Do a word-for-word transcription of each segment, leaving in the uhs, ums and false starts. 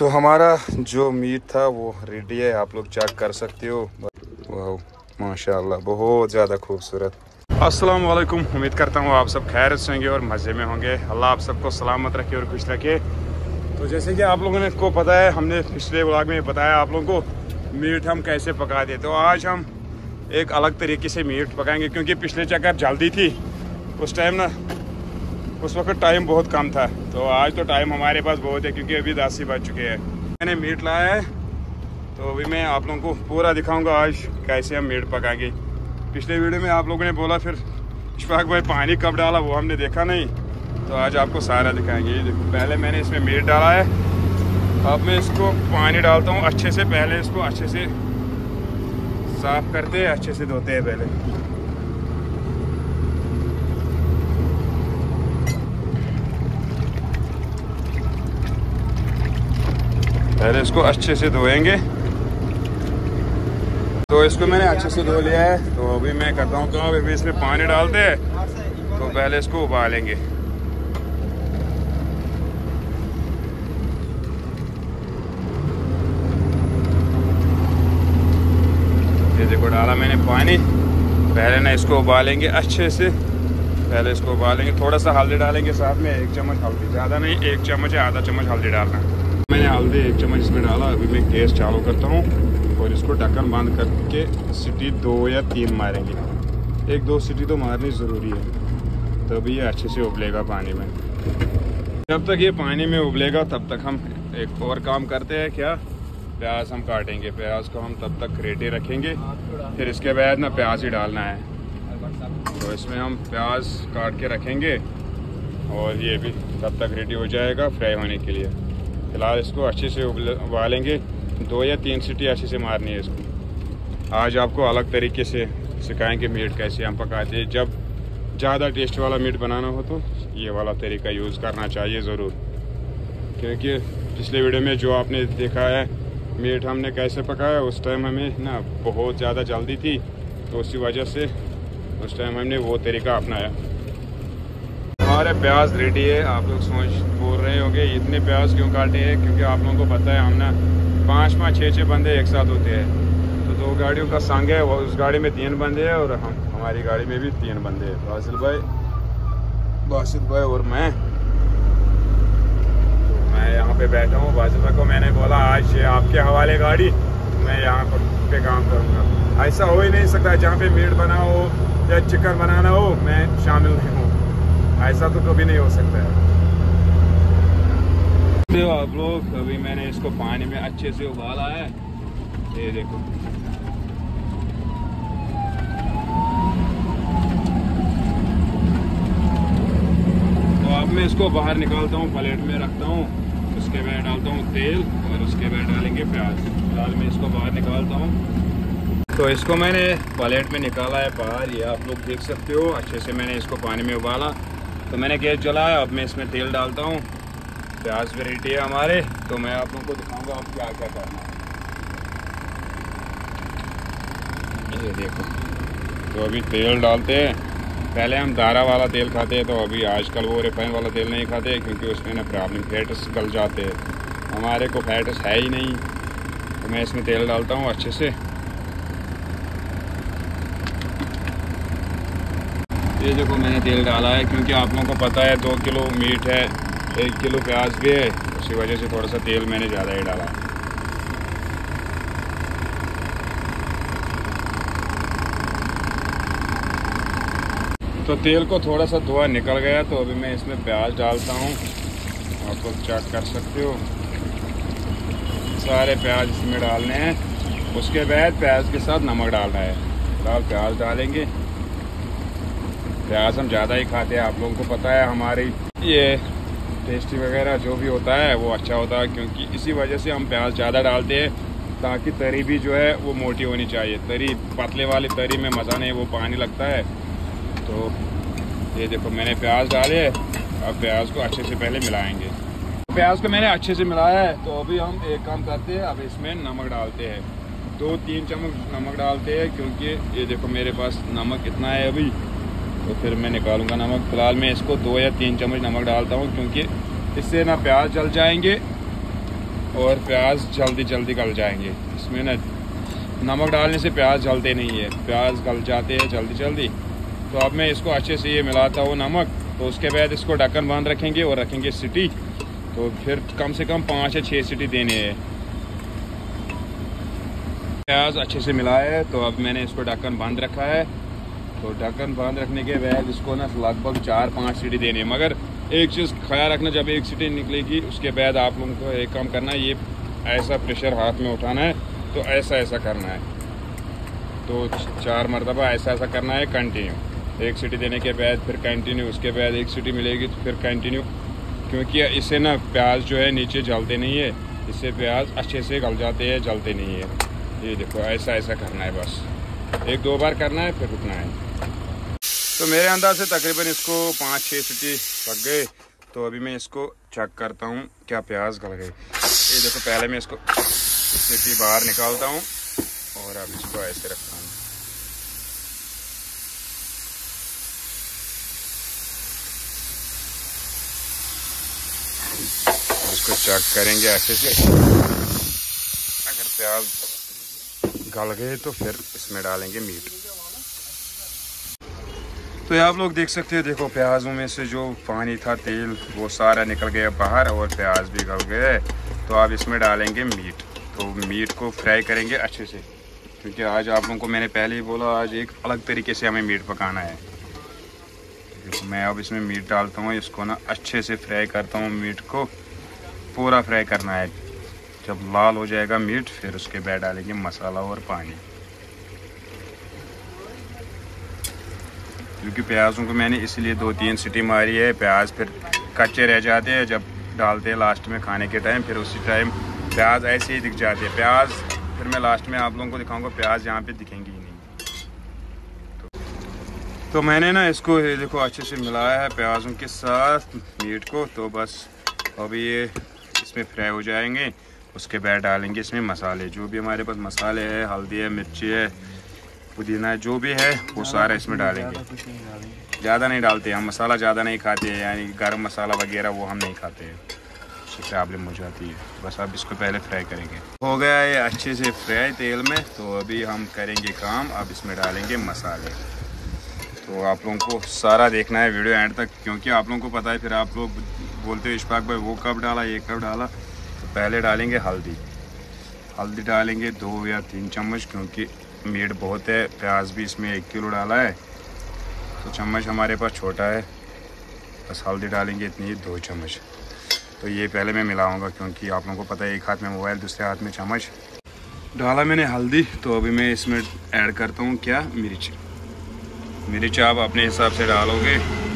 तो हमारा जो मीट था वो रेडी है, आप लोग चेक कर सकते हो। वाह माशाल्लाह बहुत ज़्यादा खूबसूरत। अस्सलाम वालेकुम, उम्मीद करता हूँ आप सब खैर से होंगे और मज़े में होंगे। अल्लाह आप सबको सलामत रखे और खुश रखे। तो जैसे कि आप लोगों ने को पता है, हमने पिछले व्लॉग में बताया आप लोगों को मीट हम कैसे पकाते। तो आज हम एक अलग तरीके से मीट पकाएंगे, क्योंकि पिछले चक्कर जल्दी थी उस टाइम ना, उस वक्त टाइम बहुत कम था। तो आज तो टाइम हमारे पास बहुत है, क्योंकि अभी दस ही बज चुके हैं। मैंने मीट लाया है, तो अभी मैं आप लोगों को पूरा दिखाऊंगा आज कैसे हम मीट पकाएंगे। पिछले वीडियो में आप लोगों ने बोला फिर इशफाक भाई पानी कब डाला वो हमने देखा नहीं, तो आज आपको सारा दिखाएंगे। ये देखो, पहले मैंने इसमें मीट डाला है, अब मैं इसको पानी डालता हूँ अच्छे से। पहले इसको अच्छे से साफ करते हैं, अच्छे से धोते हैं पहले। पहले इसको अच्छे से धोएंगे। तो इसको मैंने अच्छे से धो लिया है, तो अभी मैं करता हूँ काम। अभी इसमें पानी डालते हैं, तो पहले इसको उबालेंगे। ये देखो डाला मैंने पानी। पहले ना इसको उबालेंगे अच्छे से। पहले इसको उबालेंगे, थोड़ा सा हल्दी डालेंगे साथ में, एक चम्मच हल्दी, ज़्यादा नहीं, एक चम्मच या आधा चम्मच हल्दी डालना। मैंने हल्दी एक चम्मच इसमें डाला। अभी मैं गैस चालू करता हूँ और इसको ढक्कन बंद करके सीटी दो या तीन मारेंगे। एक दो सीटी तो मारनी ज़रूरी है, तभी ये अच्छे से उबलेगा पानी में। जब तक ये पानी में उबलेगा तब तक हम एक और काम करते हैं। क्या? प्याज हम काटेंगे। प्याज को हम तब तक रेडी रखेंगे, फिर इसके बाद ना प्याज ही डालना है। तो इसमें हम प्याज काट के रखेंगे और ये भी तब तक रेडी हो जाएगा फ्राई होने के लिए। फिलहाल इसको अच्छे से उबालेंगे, दो या तीन सीटी अच्छे से मारनी है इसको। आज आपको अलग तरीके से सिखाएंगे मीट कैसे हम पकाते हैं। जब ज़्यादा टेस्ट वाला मीट बनाना हो तो ये वाला तरीका यूज़ करना चाहिए ज़रूर, क्योंकि पिछले वीडियो में जो आपने देखा है मीट हमने कैसे पकाया, उस टाइम हमें ना बहुत ज़्यादा जल्दी थी, तो उसी वजह से उस टाइम हमने वो तरीका अपनाया। हमारे प्याज रेडी है। आप लोग सोच बोल रहे होंगे इतने प्याज क्यों काटे हैं, क्योंकि आप लोगों को पता है हम ना पाँच पाँच छः छः बंदे एक साथ होते हैं। तो दो गाड़ियों का संग है, वो उस गाड़ी में तीन बंदे हैं और हम हमारी गाड़ी में भी तीन बंदे हैं, बासिल भाई बासिल भाई और मैं। तो मैं यहाँ पे बैठा हूँ। बासिल भाई को मैंने बोला आज ये आपके हवाले गाड़ी, मैं यहाँ पर पे काम करूँगा। ऐसा हो ही नहीं सकता जहाँ पे मीट बना हो या चिकन बनाना हो मैं शामिल नहीं हूँ, ऐसा तो कभी नहीं हो सकता है। तो आप लोग, अभी मैंने इसको पानी में अच्छे से उबाला है, ये देखो। तो अब मैं इसको बाहर निकालता हूँ, प्लेट में रखता हूँ, उसके बाद डालता हूँ तेल और उसके बाद डालेंगे प्याज। फिलहाल मैं इसको बाहर निकालता हूँ। तो इसको मैंने प्लेट में निकाला है बाहर, ये आप लोग देख सकते हो। अच्छे से मैंने इसको पानी में उबाला। तो मैंने गैस जलाया, अब मैं इसमें तेल डालता हूँ। प्याज भी रेडी है हमारे, तो मैं आप लोगों को दिखाऊंगा अब क्या क्या करना है। ये देखो, तो अभी तेल डालते हैं। पहले हम दारा वाला तेल खाते हैं, तो अभी आजकल वो रिफाइन वाला तेल नहीं खाते, क्योंकि उसमें ना प्रॉब्लम फैट्स गल जाते हैं। हमारे को फैट्स है ही नहीं, तो मैं इसमें तेल डालता हूँ अच्छे से। ये देखो मैंने तेल डाला है, क्योंकि आप लोगों को पता है दो किलो मीट है, एक किलो प्याज भी है, उसी वजह से थोड़ा सा तेल मैंने ज़्यादा ही डाला है। तो तेल को थोड़ा सा धुआं निकल गया, तो अभी मैं इसमें प्याज डालता हूँ। आप लोग चेक कर सकते हो, सारे प्याज इसमें डालने हैं। उसके बाद प्याज के साथ नमक डालना है। फिलहाल प्याज डालेंगे। प्याज हम ज़्यादा ही खाते हैं, आप लोगों को पता है। हमारी ये टेस्टी वगैरह जो भी होता है वो अच्छा होता है, क्योंकि इसी वजह से हम प्याज ज़्यादा डालते हैं, ताकि तरी भी जो है वो मोटी होनी चाहिए। तरी पतले वाली तरी में मज़ा नहीं, वो पानी लगता है। तो ये देखो मैंने प्याज डाले, अब प्याज को अच्छे से पहले मिलाएंगे। प्याज को मैंने अच्छे से मिलाया है, तो अभी हम एक काम करते हैं, अब इसमें नमक डालते हैं। दो तीन चम्मच नमक डालते हैं, क्योंकि ये देखो मेरे पास नमक कितना है अभी, तो फिर मैं निकालूंगा नमक। फिलहाल मैं इसको दो या तीन चम्मच नमक डालता हूँ, क्योंकि इससे ना प्याज जल जाएंगे और प्याज जल्दी जल्दी गल जाएंगे। इसमें ना नमक डालने से प्याज जलते नहीं है, प्याज गल जाते हैं जल्दी जल्दी। तो अब मैं इसको अच्छे से ये मिलाता हूँ नमक। तो उसके बाद इसको ढक्कन बंद रखेंगे और रखेंगे सीटी। तो फिर कम से कम पाँच या छः सीटी देने हैं। प्याज अच्छे से मिलाया है, तो अब मैंने इसको ढक्कन बंद रखा है। तो ढक्कन बंद रखने के बाद इसको ना लगभग चार पाँच सीटी देनी है। मगर एक चीज़ ख्याल रखना, जब एक सीटी निकलेगी उसके बाद आप लोगों को एक काम करना है, ये ऐसा प्रेशर हाथ में उठाना है, तो ऐसा ऐसा करना है। तो चार मरतबा ऐसा ऐसा करना है कंटिन्यू। एक सीटी देने के बाद फिर कंटिन्यू, उसके बाद एक सीटी मिलेगी तो फिर कंटिन्यू, क्योंकि इससे ना प्याज जो है नीचे जलते नहीं है, इससे प्याज अच्छे से गल जाते हैं, जलते नहीं है। ये देखो ऐसा ऐसा करना है, बस एक दो बार करना है फिर रुकना है। तो मेरे अंदाज से तकरीबन इसको पाँच छः सीटी लग गए। तो अभी मैं इसको चेक करता हूँ क्या प्याज गल गए। ये देखो पहले मैं इसको सीटी बाहर निकालता हूँ और अब इसको ऐसे रखता हूँ। इसको चेक करेंगे अच्छे से। अगर प्याज गल गए तो फिर इसमें डालेंगे मीट। तो आप लोग देख सकते हैं, देखो प्याज़ों में से जो पानी था, तेल, वो सारा निकल गया बाहर और प्याज भी गल गए। तो अब इसमें डालेंगे मीट। तो मीट को फ्राई करेंगे अच्छे से, क्योंकि आज आप लोगों को मैंने पहले ही बोला आज एक अलग तरीके से हमें मीट पकाना है। देखो मैं अब इसमें मीट डालता हूँ, इसको ना अच्छे से फ्राई करता हूँ। मीट को पूरा फ्राई करना है। जब लाल हो जाएगा मीट, फिर उसके बाद डालेंगे मसाला और पानी। क्योंकि प्याज़ों को मैंने इसलिए दो तीन सीटी मारी है, प्याज फिर कच्चे रह जाते हैं जब डालते हैं लास्ट में खाने के टाइम, फिर उसी टाइम प्याज ऐसे ही दिख जाते हैं। प्याज फिर मैं लास्ट में आप लोगों को दिखाऊंगा, प्याज यहाँ पे दिखेंगी ही नहीं। तो, तो मैंने ना इसको देखो अच्छे से मिलाया है प्याज़ों के साथ मीट को। तो बस अभी ये इसमें फ्राई हो जाएंगे। उसके बाद डालेंगे इसमें मसाले, जो भी हमारे पास मसाले है, हल्दी है, मिर्ची है, पुदीना है, जो भी है वो सारा इसमें डालेंगे। ज़्यादा नहीं डालते हम, मसाला ज़्यादा नहीं खाते हैं, यानी गरम मसाला वगैरह वो हम नहीं खाते हैं, उससे प्रॉब्लम हो जाती है। बस अब इसको पहले फ्राई करेंगे। हो गया है अच्छे से फ्राई तेल में। तो अभी हम करेंगे काम, अब इसमें डालेंगे मसाले। तो आप लोगों को सारा देखना है वीडियो एंड तक, क्योंकि आप लोगों को पता है फिर आप लोग बोलते हो इशफाक भाई वो कब डाला, ये कब डाला। तो पहले डालेंगे हल्दी। हल्दी डालेंगे दो या तीन चम्मच, क्योंकि मीट बहुत है, प्याज भी इसमें एक किलो डाला है तो चम्मच हमारे पास छोटा है। बस हल्दी डालेंगे इतनी, दो चम्मच। तो ये पहले मैं मिलाऊंगा, क्योंकि आप लोगों को पता है एक हाथ में मोबाइल, दूसरे हाथ में चम्मच। डाला मैंने हल्दी। तो अभी मैं इसमें ऐड करता हूँ क्या, मिर्च। मिर्च आप अपने हिसाब से डालोगे,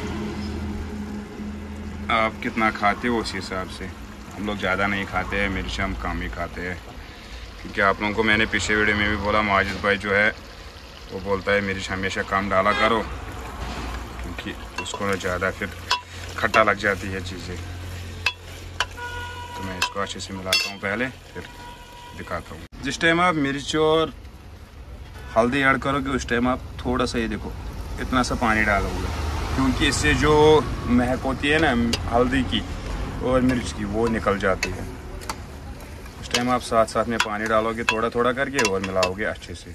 आप कितना खाते हो उस हिसाब से। हम लोग ज़्यादा नहीं खाते हैं मिर्च, हम कम ही खाते हैं। क्योंकि आप लोगों को मैंने पिछले वीडियो में भी बोला, माजिद भाई जो है वो बोलता है मिर्च हमेशा कम डाला करो, क्योंकि उसको ना ज़्यादा फिर खट्टा लग जाती है चीज़ें। तो मैं इसको अच्छे से मिलाता हूँ पहले, फिर दिखाता हूँ। जिस टाइम आप मिर्च और हल्दी ऐड करोगे उस टाइम आप थोड़ा सा, ये देखो इतना सा पानी डालोगे, क्योंकि इससे जो महक होती है ना हल्दी की और मिर्च की, वो निकल जाती है। उस टाइम आप साथ साथ में पानी डालोगे थोड़ा थोड़ा करके और मिलाओगे अच्छे से।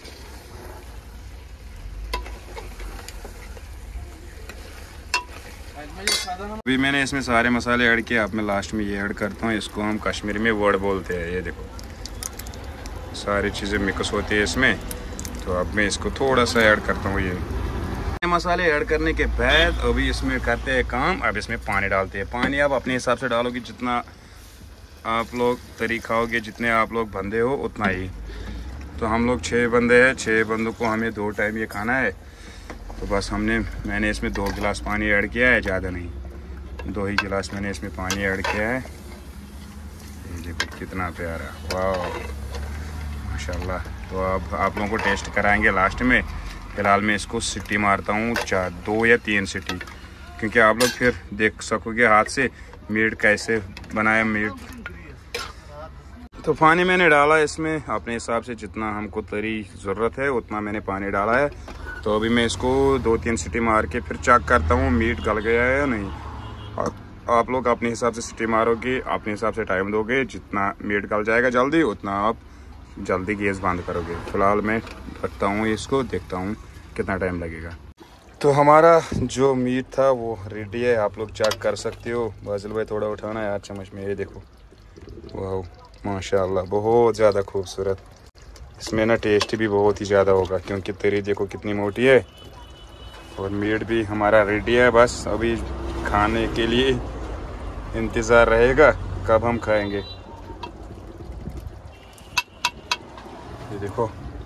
अभी मैंने इसमें सारे मसाले ऐड किए। अब मैं लास्ट में ये ऐड करता हूँ, इसको हम कश्मीरी में वर्ड बोलते हैं। ये देखो सारी चीज़ें मिक्स होती है इसमें। तो अब मैं इसको थोड़ा सा ऐड करता हूँ। ये मसाले ऐड करने के बाद अभी इसमें करते हैं काम, अब इसमें पानी डालते हैं। पानी आप अपने हिसाब से डालोगे, जितना आप लोग तरी खाओगे, जितने आप लोग बंदे हो उतना ही। तो हम लोग छः बंदे हैं, छः बंदों को हमें दो टाइम ये खाना है। तो बस हमने मैंने इसमें दो गिलास पानी ऐड किया है, ज़्यादा नहीं, दो ही गिलास मैंने इसमें पानी ऐड किया है। ये देखो कितना प्यारा, वाह माशाल्लाह। तो अब आप लोगों को टेस्ट कराएंगे लास्ट में। फ़िलहाल मैं इसको सीटी मारता हूँ, चार दो या तीन सीटी, क्योंकि आप लोग फिर देख सकोगे हाथ से मीट कैसे बनाया मीट। तो पानी मैंने डाला इसमें अपने हिसाब से, जितना हमको तरी ज़रूरत है उतना मैंने पानी डाला है। तो अभी मैं इसको दो तीन सीटी मार के फिर चेक करता हूँ मीट गल गया है या नहीं। आप लोग अपने हिसाब से सिटी मारोगे, अपने हिसाब से टाइम दोगे, जितना मीट गल जाएगा जल्दी उतना आप जल्दी गैस बंद करोगे। फिलहाल मैं रखता हूँ इसको, देखता हूँ कितना टाइम लगेगा। तो हमारा जो मीट था वो रेडी है, आप लोग चेक कर सकते हो। बाजिल भाई थोड़ा उठाना यार चम्मच में, ये देखो वाह माशाल्लाह बहुत ज़्यादा खूबसूरत। इसमें ना टेस्ट भी बहुत ही ज़्यादा होगा क्योंकि तरी देखो कितनी मोटी है और मीट भी हमारा रेडी है। बस अभी खाने के लिए इंतज़ार रहेगा कब हम खाएंगे। ये देखो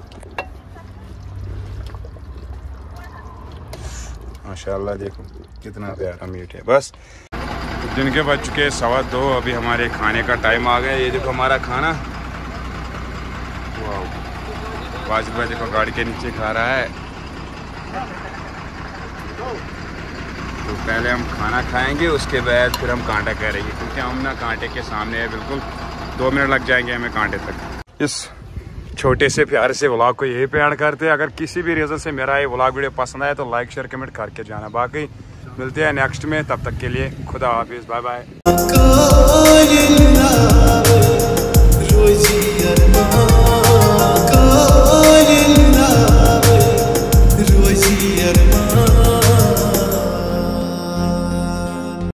माशाल्लाह देखो कितना प्यारा मीट है। बस दिन के बज चुके सवा दो, अभी हमारे खाने का टाइम आ गया। ये देखो हमारा खाना, वाह वाजिद भाई देखो गाड़ी के नीचे खा रहा है। तो पहले हम खाना खाएंगे उसके बाद फिर हम कांटा करेंगे क्योंकि हम ना कांटे के सामने है बिल्कुल, दो मिनट लग जाएंगे हमें कांटे तक। इस छोटे से प्यारे से व्लॉग को यही पे एंड करते हैं। अगर किसी भी रीज़न से मेरा ये व्लॉग वीडियो पसंद आए तो लाइक शेयर कमेंट करके जाना। बाकी मिलते हैं नेक्स्ट में, तब तक के लिए खुदा हाफिज़, बाय बाय।